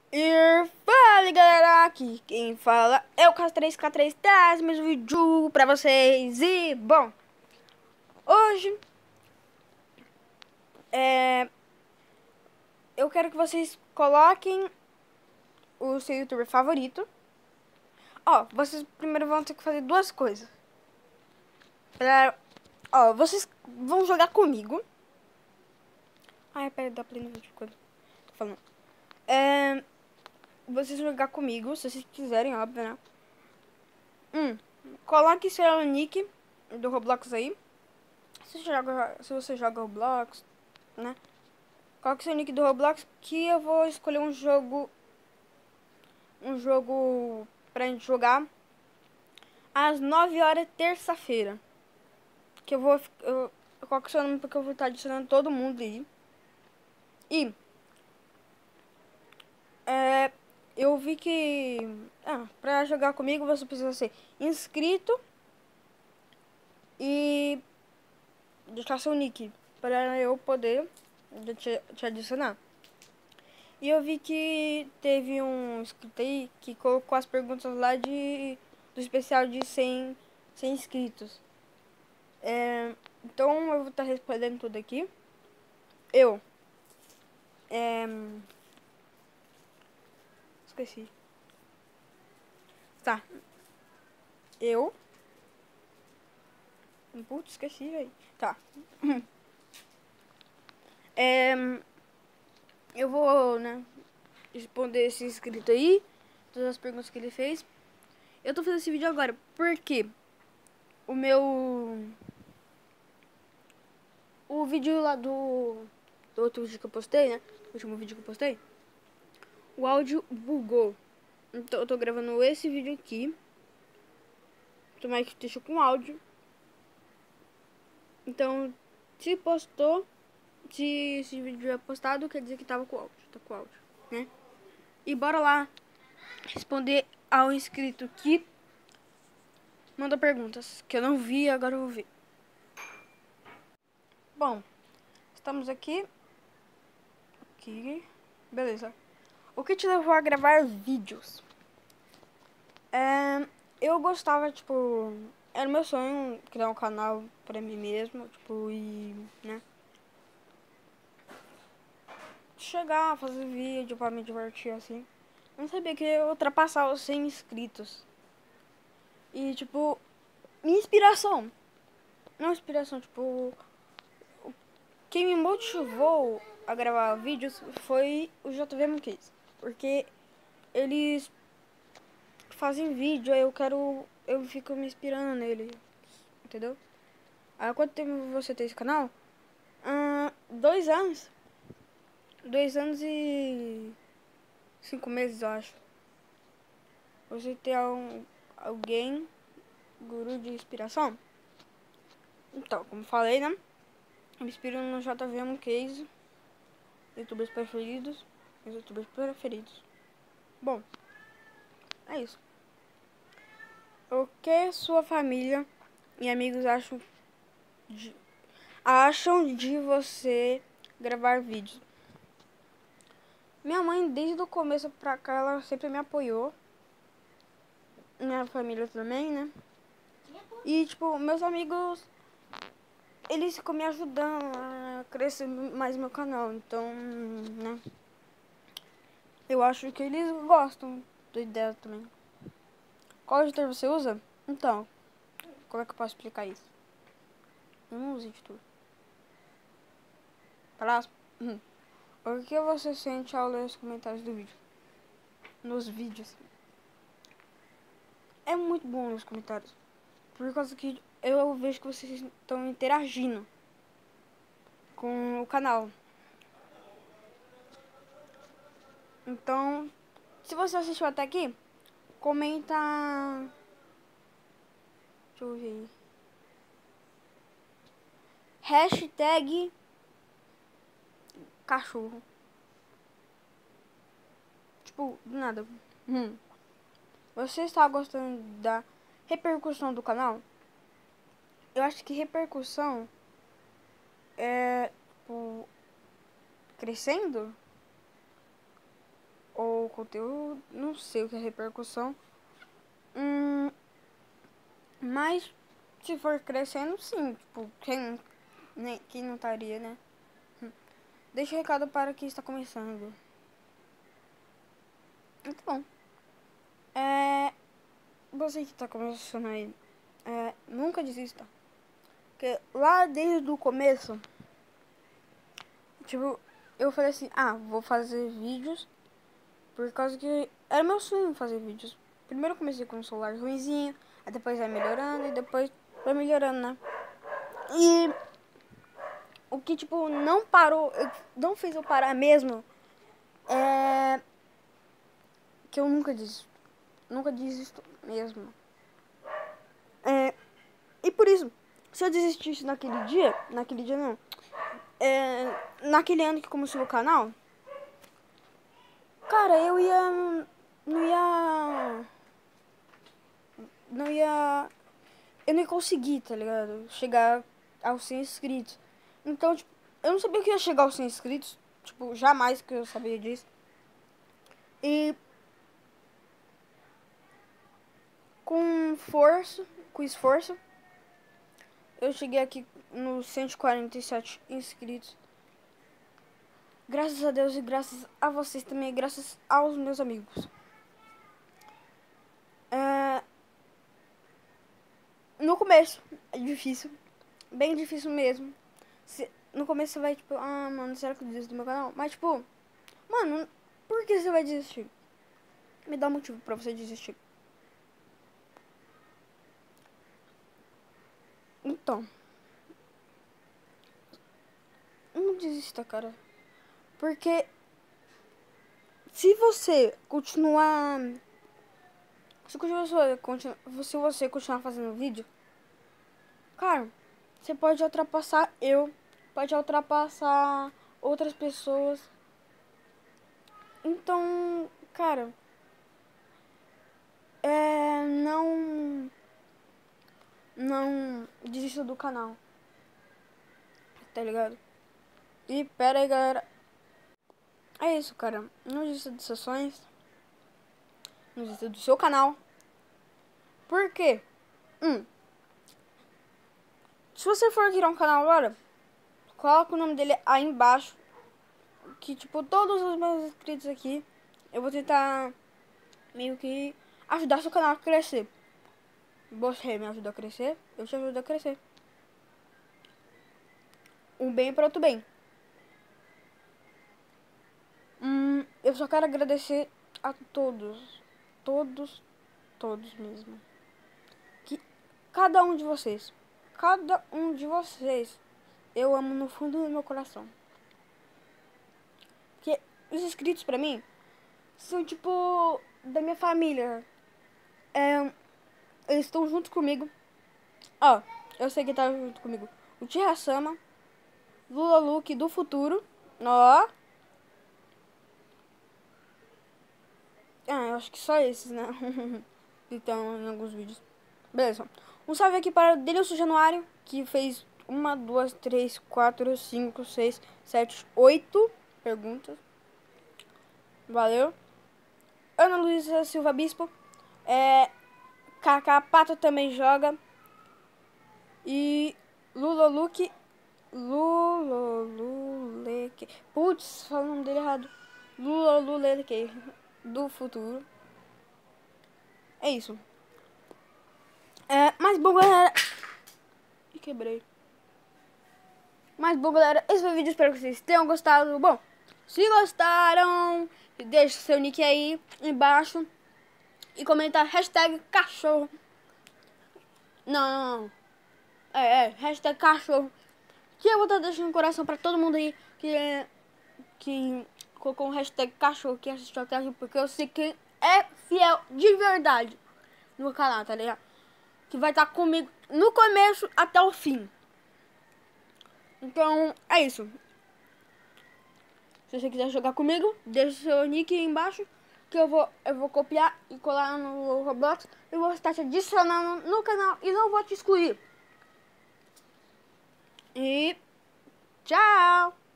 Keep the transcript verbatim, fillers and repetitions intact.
E fala galera, aqui quem fala é o K três K três, traz mais um vídeo pra vocês. E bom, hoje é, eu quero que vocês coloquem o seu youtuber favorito. Ó, vocês primeiro vão ter que fazer duas coisas pra, Ó, vocês vão jogar comigo. Ai, pera, dá play no vídeo quando tô falando. É, vocês vão jogar comigo, se vocês quiserem, óbvio, né? Hum, coloque seu nick do Roblox aí. Se você joga, se você joga Roblox, né? Coloque seu nick do Roblox que eu vou escolher um jogo. Um jogo pra gente jogar às nove horas, terça-feira. Que eu vou. Eu, eu coloco seu nome porque eu vou estar adicionando todo mundo aí. E. É, eu vi que. Ah, pra jogar comigo você precisa ser inscrito e deixar seu nick para eu poder te, te adicionar. E eu vi que teve um inscrito aí que colocou as perguntas lá de do especial de cem, cem inscritos. É, então eu vou estar respondendo tudo aqui. Eu. É, esqueci. Tá. Eu. Putz, esqueci, velho. Tá. É, eu vou, né, responder esse inscrito aí. Todas as perguntas que ele fez. Eu tô fazendo esse vídeo agora porque o meu... O vídeo lá do... Do outro vídeo que eu postei, né? O último vídeo que eu postei. O áudio bugou. Então eu tô gravando esse vídeo aqui. Tomara que esteja com áudio. Então, se postou, se esse vídeo é postado, quer dizer que tava com áudio. Tá com áudio, né? E bora lá responder ao inscrito que mandou perguntas que eu não vi, agora eu vou ver. Bom, estamos aqui. Aqui. Beleza. O que te levou a gravar vídeos? É, eu gostava, tipo... Era meu sonho criar um canal pra mim mesmo, tipo, e... né? Chegar, fazer vídeo pra me divertir, assim. Eu não sabia que eu ia ultrapassar os cem inscritos. E, tipo... Minha inspiração. Não inspiração, tipo... Quem me motivou a gravar vídeos foi o J V Monkeys. Porque eles fazem vídeo, aí eu quero... Eu fico me inspirando nele, entendeu? Há quanto tempo você tem esse canal? Ah, dois anos. Dois anos e... Cinco meses, eu acho. Você tem um, alguém... Guru de inspiração? Então, como falei, né? Eu me inspiro no J V Monkeys. Youtubers preferidos. Meus youtubers preferidos. Bom, é isso. O que sua família e amigos acham de, acham de você gravar vídeos? Minha mãe, desde o começo pra cá, ela sempre me apoiou. Minha família também, né? E, tipo, meus amigos, eles ficam me ajudando a crescer mais meu canal. Então, né? Eu acho que eles gostam da ideia também. Qual editor você usa? Então, como é que eu posso explicar isso? Eu não uso editor. Próximo. Hum. O que você sente ao ler os comentários do vídeo? Nos vídeos. É muito bom os comentários. Por causa que eu vejo que vocês estão interagindo com o canal. Então, se você assistiu até aqui, comenta... Deixa eu ver. Hashtag cachorro. Tipo, do nada. Hum. Você está gostando da repercussão do canal? Eu acho que repercussão é tipo, crescendo? Ou conteúdo, não sei o que é repercussão. Hum, mas se for crescendo, sim, tipo, quem, né, quem não estaria, né? Hum. Deixa o recado para quem está começando. Muito bom. É, você que está começando aí, é, nunca desista. Porque lá desde o começo, tipo, eu falei assim, ah, vou fazer vídeos. Por causa que era meu sonho fazer vídeos. Primeiro eu comecei com um celular ruinzinho, aí depois vai melhorando e depois vai melhorando, né? E o que, tipo, não parou, não fez eu parar mesmo, é que eu nunca desisto. Nunca desisto mesmo. É, e por isso, se eu desistisse naquele dia, naquele dia não, é, naquele ano que começou o canal, cara, eu ia, não ia, não ia, eu não ia conseguir, tá ligado? Chegar aos cem inscritos. Então, tipo, eu não sabia que ia chegar aos cem inscritos. Tipo, jamais que eu sabia disso. E com força, com esforço, eu cheguei aqui nos cento e quarenta e sete inscritos. Graças a Deus e graças a vocês também, graças aos meus amigos. É... No começo é difícil, bem difícil mesmo. Se... No começo você vai tipo, ah, mano, será que eu desisto do meu canal? Mas tipo, mano, por que você vai desistir? Me dá um motivo pra você desistir. Então, não desista, cara. Porque se você continuar... Se você, se você continuar fazendo vídeo, cara, você pode ultrapassar eu. Pode ultrapassar outras pessoas. Então, cara, é... Não... Não desista do canal. Tá ligado? E pera aí, galera. É isso, cara. Não desista dos seus sonhos. Não desista do seu canal. Por quê? Hum. Se você for criar um canal agora, coloca o nome dele aí embaixo. Que, tipo, todos os meus inscritos aqui, eu vou tentar meio que ajudar seu canal a crescer. Você me ajuda a crescer, eu te ajudo a crescer. Um bem para outro bem. Hum, eu só quero agradecer a todos. Todos, todos mesmo. Que cada um de vocês, cada um de vocês, eu amo no fundo do meu coração. Porque os inscritos pra mim são tipo da minha família. É, eles estão junto comigo. Ó, eu sei que tá junto comigo o Tia Sama, Lula Luke do futuro. Ó. Ah, eu acho que só esses, né? Então, em alguns vídeos. Beleza. Um salve aqui para o Denilson Januário, que fez uma, duas, três, quatro, cinco, seis, sete, oito perguntas. Valeu. Ana Luísa Silva Bispo. É, Kaká Pato também joga. E Lula Luke. Lula Luleke. Putz, fala o nome dele errado. Lula Luleke. Do futuro. É isso. É, mas bom, galera. E quebrei. Mas bom, galera, esse foi o vídeo. Espero que vocês tenham gostado. Bom, se gostaram, deixa seu nick aí embaixo. E comenta hashtag cachorro. Não, não, não. É, é, hashtag cachorro. Que eu vou estar deixando um coração pra todo mundo aí que, que colocou um hashtag cachorro que assistiu até aqui. Porque eu sei que é fiel de verdade no canal, tá ligado? Que vai estar comigo no começo até o fim. Então, é isso. Se você quiser jogar comigo, deixa seu nick aí embaixo. Que eu vou, eu vou copiar e colar no Roblox. Eu vou estar te adicionando no canal e não vou te excluir. E tchau!